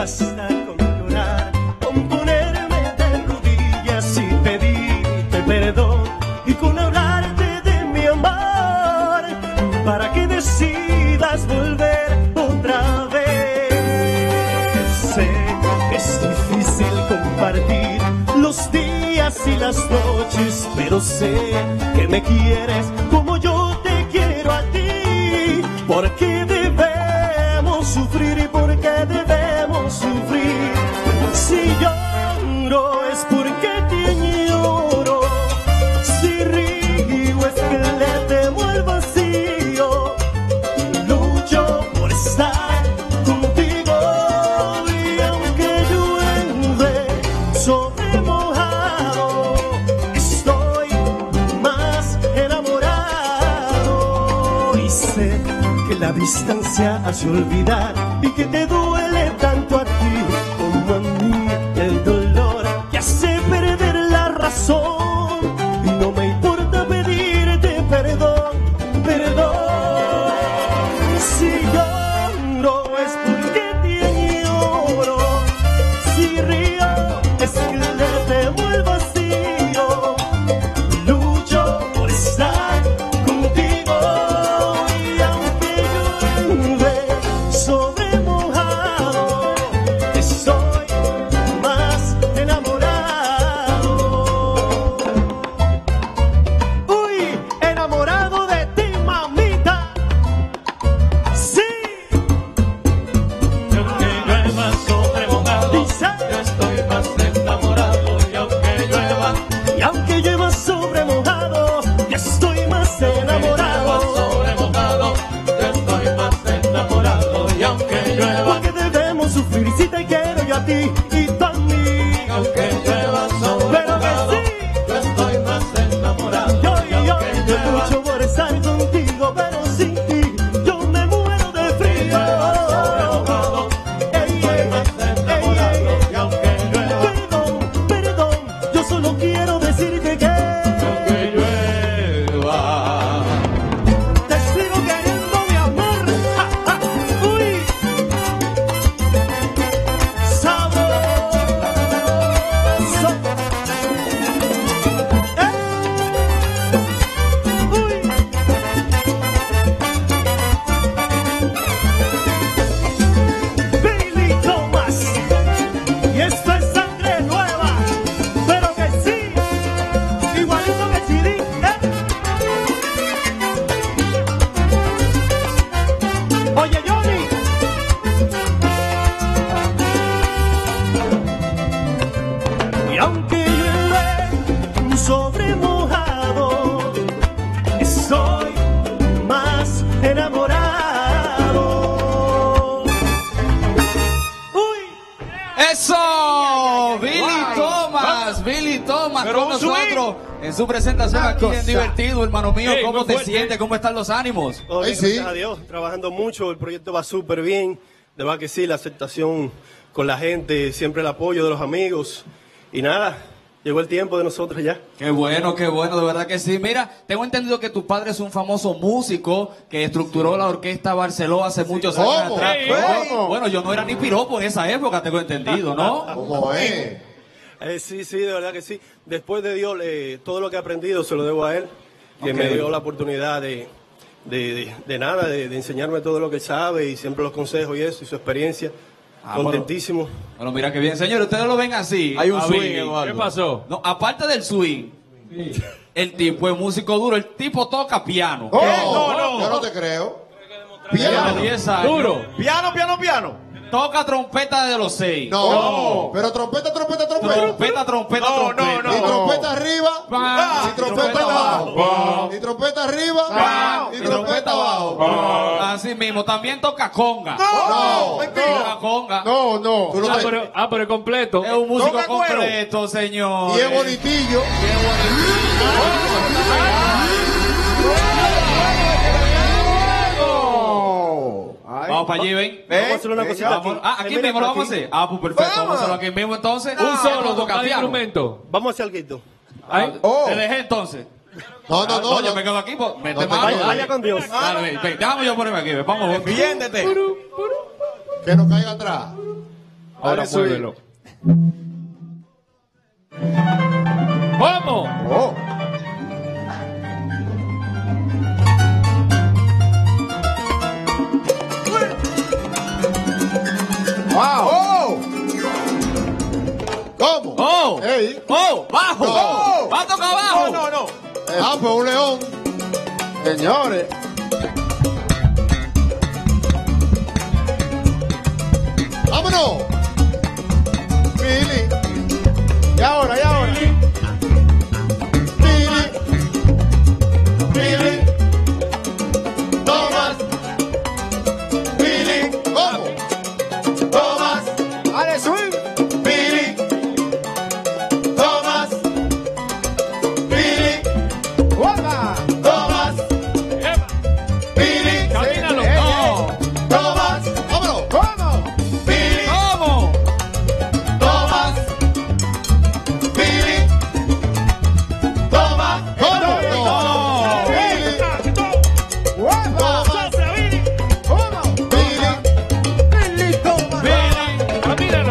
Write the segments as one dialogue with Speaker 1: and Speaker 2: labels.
Speaker 1: basta con llorar, con ponerme de rodillas y pedirte perdón, y con hablarte de mi amor, para que decidas volver otra vez. Sé que es difícil compartir los días y las noches, pero sé que me quieres como yo te quiero a ti. ¿Por qué debemos sufrir y por qué debemos sufrir? Si lloro es porque te añoro, si río es que le temo el vacío. Lucho por estar contigo y aunque llueve sobre mojado, estoy más enamorado. Y sé que la distancia hace olvidar y que te duele tanto a ti como a mí el dolor que hace perder la razón. Y no me importa pedirte perdón, perdón. Si lloro es porque te añoro, si río es que le temo el vacío. Lucho por estar contigo y aunque llueve sobre mojado, estoy más enamorado. Uy, enamorado de ti, mamita. Sí.
Speaker 2: Y aunque llueva sobre mojado,
Speaker 1: Dice.
Speaker 2: yo estoy más enamorado. Y aunque llueva
Speaker 1: Y aunque llueva sobre mojado, ya estoy más enamorado.
Speaker 2: sobre mojado, yo estoy más enamorado. Y aunque llueva,
Speaker 1: Porque debemos sufrir si te quiero yo a ti y tú a mí.
Speaker 2: aunque llueva sobre
Speaker 1: Pero que
Speaker 2: mojado,
Speaker 1: sí.
Speaker 2: yo estoy más enamorado.
Speaker 1: Yo
Speaker 2: Y aunque llueva,
Speaker 1: lucho por estar contigo, pero sin ti yo me muero de frío. Ey, ey, ey, ey.
Speaker 2: y aunque llueva,
Speaker 1: Perdón, perdón, yo solo quiero decirte que
Speaker 2: aunque llueva.
Speaker 1: te sigo queriendo, mi amor. Ja, ja. Uy, sabroso. Uy. Billy Thomas. Y esto es sangre nueva. Pero que sí, igualito que CD. Oye, Johnny. Y aunque llueve sobre mojado, estoy más enamorado. Uy.
Speaker 3: ¡Eso! Billy Thomas
Speaker 4: Pero
Speaker 3: con
Speaker 4: un swing.
Speaker 3: nosotros en su presentación aquí en Divertido, hermano mío.
Speaker 4: Ey,
Speaker 3: ¿Cómo
Speaker 4: muy
Speaker 3: te
Speaker 4: fuerte.
Speaker 3: sientes? ¿Cómo están los ánimos?
Speaker 1: Todo bien,
Speaker 5: Ay, sí.
Speaker 1: gracias a Dios, trabajando mucho, el proyecto va súper bien, de verdad que sí, la aceptación con la gente, siempre el apoyo de los amigos, y nada, llegó el tiempo de nosotros ya.
Speaker 3: Qué bueno, de verdad que sí. Mira, tengo entendido que tu padre es un famoso músico que estructuró la orquesta Barceló hace muchos años
Speaker 5: ¿Cómo?
Speaker 3: atrás.
Speaker 5: ¿Cómo?
Speaker 3: Bueno, yo no era ni piropo en esa época, tengo entendido, ¿no?
Speaker 5: ¿Cómo es?
Speaker 1: Sí, sí, de verdad que sí, después de Dios, todo lo que he aprendido se lo debo a él, que me dio la oportunidad de enseñarme todo lo que él sabe y siempre los consejos y eso, y su experiencia. Contentísimo.
Speaker 3: Bueno, mira qué bien. Señores, ustedes lo ven así.
Speaker 4: Hay un
Speaker 3: a
Speaker 4: swing,
Speaker 3: Billy.
Speaker 4: Eduardo. ¿Qué pasó?
Speaker 3: No, aparte del swing, el tipo es músico duro. El tipo toca piano.
Speaker 5: Oh,
Speaker 4: No.
Speaker 5: Yo no te creo.
Speaker 3: Lleva
Speaker 5: Piano.
Speaker 3: 10 años.
Speaker 4: Duro.
Speaker 6: Piano.
Speaker 3: Toca trompeta desde los 6.
Speaker 5: No. Pero trompeta.
Speaker 3: Trompeta.
Speaker 4: No.
Speaker 5: Y trompeta arriba.
Speaker 3: Pam.
Speaker 5: Y trompeta abajo. Y trompeta arriba. Y trompeta abajo.
Speaker 3: Así mismo. También toca conga.
Speaker 5: No.
Speaker 3: Toca conga.
Speaker 5: No. Tú no te-
Speaker 4: Pero es completo.
Speaker 3: Es un músico
Speaker 6: Toca cuero.
Speaker 3: completo, señor.
Speaker 5: Y es bonitillo.
Speaker 3: Vamos para allí, ven.
Speaker 1: Vamos a hacer una cosita aquí.
Speaker 3: Aquí
Speaker 1: Mira,
Speaker 3: mismo lo vamos a
Speaker 1: aquí.
Speaker 3: hacer. Pues perfecto. Vamos a hacerlo aquí mismo entonces.
Speaker 4: Un solo
Speaker 3: toca
Speaker 4: con cada
Speaker 3: piano.
Speaker 4: instrumento.
Speaker 1: Vamos a hacer algo.
Speaker 3: Te dejé entonces.
Speaker 5: No.
Speaker 3: Yo me quedo aquí. Mete
Speaker 5: te
Speaker 3: mano.
Speaker 5: vayas.
Speaker 1: Vaya con Dios.
Speaker 3: Dale, ven, déjame yo ponerme aquí. Vamos.
Speaker 6: Defiéndete.
Speaker 5: Que no caiga atrás.
Speaker 4: Ahora
Speaker 5: Dale, swing.
Speaker 4: muévelo. ¡Vamos!
Speaker 5: Oh.
Speaker 3: Wow.
Speaker 5: Oh. ¿Cómo?
Speaker 3: Oh.
Speaker 5: Ey.
Speaker 3: Oh, bajo.
Speaker 5: No.
Speaker 3: Va a tocar abajo.
Speaker 4: No.
Speaker 5: Pues un león. Señores. ¡Vámonos! Billy. Y ahora. Billy. Thomas. Billy. ¿Cómo? Thomas.
Speaker 3: Dale, swing.
Speaker 5: Billy. Thomas. Billy.
Speaker 3: Guarda.
Speaker 5: Thomas. Billy.
Speaker 4: Camínalo.
Speaker 5: Thomas. ¡Vámonos!
Speaker 3: ¿Cómo?
Speaker 5: Billy.
Speaker 3: ¿Cómo?
Speaker 5: Thomas. Billy. Thomas. ¿Cómo? No. Billy.
Speaker 3: Guarda.
Speaker 5: Thomas.
Speaker 3: ¿Cómo?
Speaker 5: Billy.
Speaker 3: Billy Thomas.
Speaker 4: Camínalo.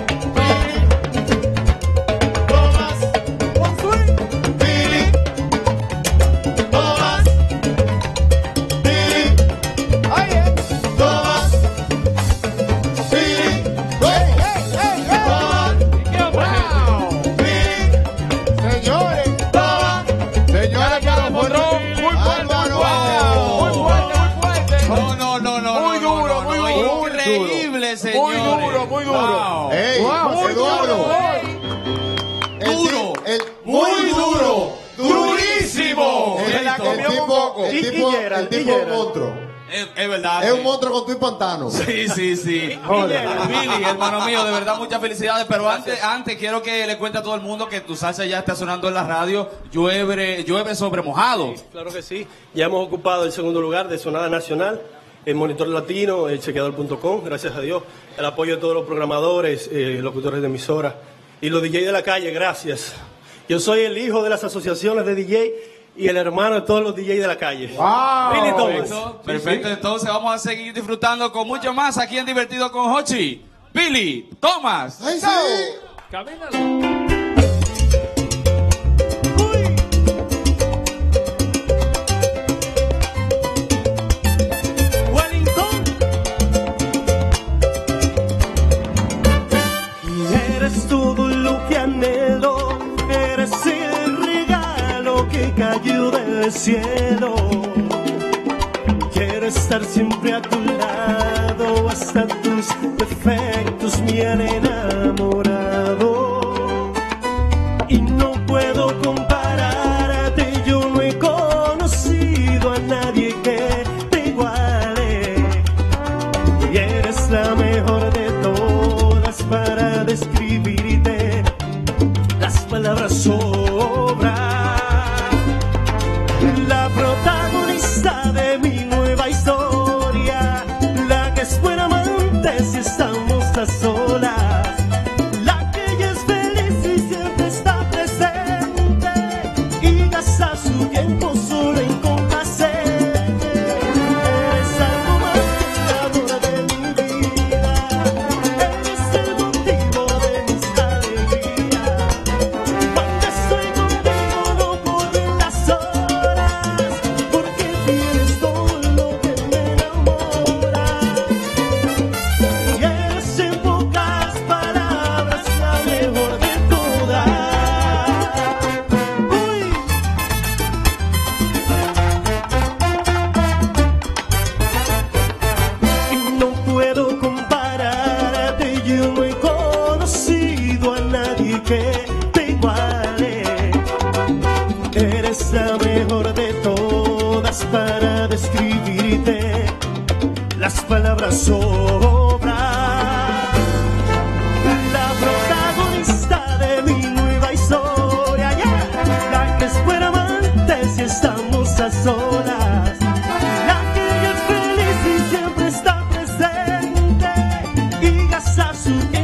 Speaker 5: Thomas.
Speaker 3: Un swing.
Speaker 5: Billy. Thomas. Billy.
Speaker 3: Ahí es.
Speaker 5: Thomas. Billy.
Speaker 3: Hey,
Speaker 5: ¿Cómo?
Speaker 3: hey, hey, hey.
Speaker 5: Thomas.
Speaker 4: ¿Qué hombre?
Speaker 3: Wow.
Speaker 5: Billy.
Speaker 3: Señores.
Speaker 5: Thomas.
Speaker 3: Señores,
Speaker 4: Lo demostró muy fuerte, muy fuerte.
Speaker 3: Muy duro, muy duro. Increíble, señores.
Speaker 4: Muy duro.
Speaker 5: Ey,
Speaker 3: Wow,
Speaker 5: Eduardo.
Speaker 3: Duro.
Speaker 5: Muy duro.
Speaker 3: Durísimo.
Speaker 5: El tipo es un monstruo.
Speaker 3: Es verdad.
Speaker 5: Es un monstruo con tu y pantano.
Speaker 3: Sí. Billy, hermano mío, de verdad muchas felicidades. Pero antes quiero que le cuente a todo el mundo que tu salsa ya está sonando en la radio. Llueve sobre mojado.
Speaker 1: Claro que sí. Ya hemos ocupado el segundo lugar de Sonada Nacional, el Monitor Latino, el chequeador.com, gracias a Dios. El apoyo de todos los programadores, locutores de emisora y los DJ de la calle, gracias. Yo soy el hijo de las asociaciones de DJ y el hermano de todos los DJ de la calle. Billy Thomas.
Speaker 3: Perfecto, entonces vamos a seguir disfrutando con mucho más aquí en Divertido con Hochi. Billy Thomas.
Speaker 5: ¡Ay, sí!
Speaker 4: Camínalo.
Speaker 1: Eres todo lo que anhelo, eres el regalo que cayó del cielo. Quiero estar siempre a tu lado, hasta tus defectos me han enamorado. Y no puedo compararte, yo no he conocido a nadie que te iguale. Y eres la mejor de todas para describirte, las palabras sobran. La protagonista de mi nueva historia, la que es buena amante si estamos a solas, la que ella es feliz y siempre está presente y gasta su tiempo solo en complacerte. Eres algo más que el amor de mi vida, eres el motivo de mis alegrías. Cuando estoy contigo no corren las horas, porque tienes todo lo que me enamora. Y eres en pocas palabras la mejor de todas. Y no puedo compararte, yo no he conocido a nadie que te iguale. Eres la mejor de todas para describirte, las palabras sobran. La protagonista de mi nueva historia, yeah. La que es buena amante si estamos a solas, la que es feliz y siempre está presente y gasta su tiempo